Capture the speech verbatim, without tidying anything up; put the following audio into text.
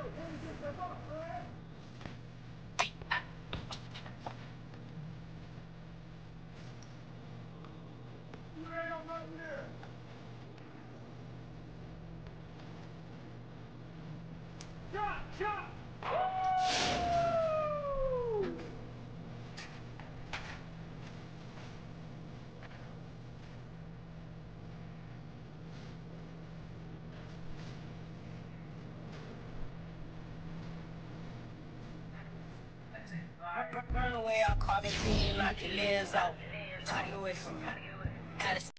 Burn away all carbon clean, knock your legs off. Talk away from me.